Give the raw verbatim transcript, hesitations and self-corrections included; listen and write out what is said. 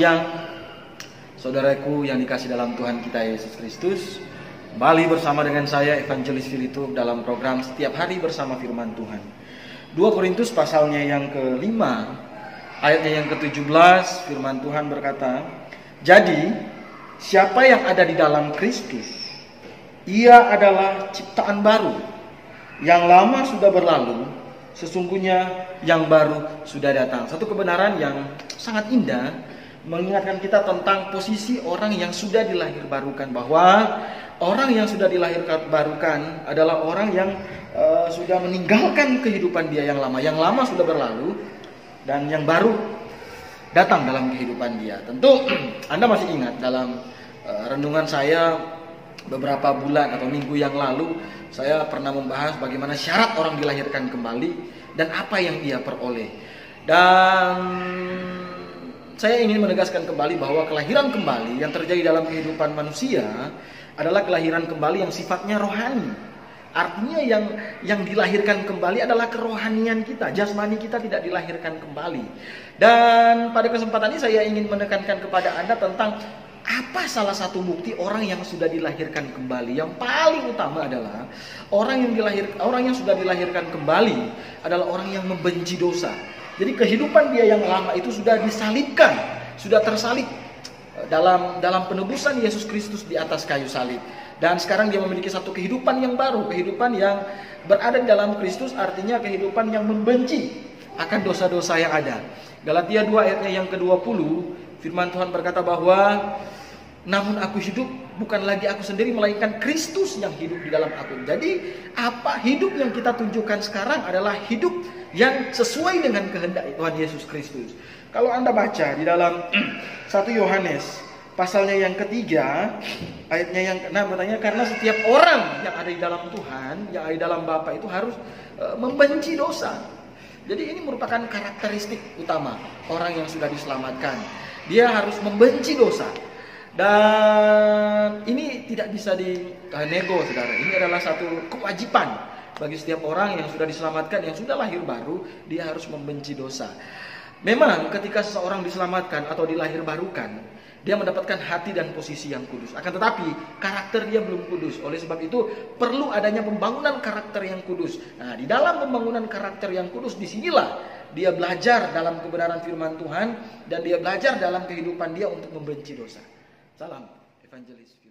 siang, saudaraku yang dikasih dalam Tuhan kita Yesus Kristus. Kembali bersama dengan saya Evangelis Filitur dalam program Setiap Hari Bersama Firman Tuhan. dua Korintus pasalnya yang kelima, ayatnya yang ketujuh belas, firman Tuhan berkata, "Jadi, siapa yang ada di dalam Kristus, ia adalah ciptaan baru. Yang lama sudah berlalu, sesungguhnya yang baru sudah datang." Satu kebenaran yang sangat indah mengingatkan kita tentang posisi orang yang sudah dilahirbarukan, bahwa orang yang sudah dilahirbarukan adalah orang yang uh, sudah meninggalkan kehidupan dia yang lama. Yang lama sudah berlalu dan yang baru datang dalam kehidupan dia. Tentu Anda masih ingat dalam uh, renungan saya beberapa bulan atau minggu yang lalu, saya pernah membahas bagaimana syarat orang dilahirkan kembali dan apa yang ia peroleh. Dan saya ingin menegaskan kembali bahwa kelahiran kembali yang terjadi dalam kehidupan manusia adalah kelahiran kembali yang sifatnya rohani. Artinya yang yang dilahirkan kembali adalah kerohanian kita, jasmani kita tidak dilahirkan kembali. Dan pada kesempatan ini saya ingin menekankan kepada Anda tentang apa salah satu bukti orang yang sudah dilahirkan kembali. Yang paling utama adalah orang yang dilahir orang yang sudah dilahirkan kembali adalah orang yang membenci dosa. Jadi kehidupan dia yang lama itu sudah disalibkan, sudah tersalib dalam dalam penebusan Yesus Kristus di atas kayu salib. Dan sekarang dia memiliki satu kehidupan yang baru, kehidupan yang berada di dalam Kristus, artinya kehidupan yang membenci akan dosa-dosa yang ada. Galatia dua ayatnya yang kedua puluh, firman Tuhan berkata bahwa namun aku hidup bukan lagi aku sendiri, melainkan Kristus yang hidup di dalam aku. Jadi apa hidup yang kita tunjukkan sekarang adalah hidup yang sesuai dengan kehendak Tuhan Yesus Kristus. Kalau Anda baca di dalam satu Yohanes pasalnya yang ketiga, ayatnya yang keenam bertanya, karena setiap orang yang ada di dalam Tuhan, yang ada di dalam Bapa itu harus uh, membenci dosa. Jadi ini merupakan karakteristik utama orang yang sudah diselamatkan. Dia harus membenci dosa. Dan ini tidak bisa dinego, saudara. Ini adalah satu kewajiban bagi setiap orang yang sudah diselamatkan, yang sudah lahir baru, dia harus membenci dosa. Memang ketika seseorang diselamatkan atau dilahirbarukan, dia mendapatkan hati dan posisi yang kudus. Akan tetapi karakter dia belum kudus. Oleh sebab itu perlu adanya pembangunan karakter yang kudus. Nah, di dalam pembangunan karakter yang kudus, disinilah dia belajar dalam kebenaran firman Tuhan, dan dia belajar dalam kehidupan dia untuk membenci dosa. Salam Evangelis.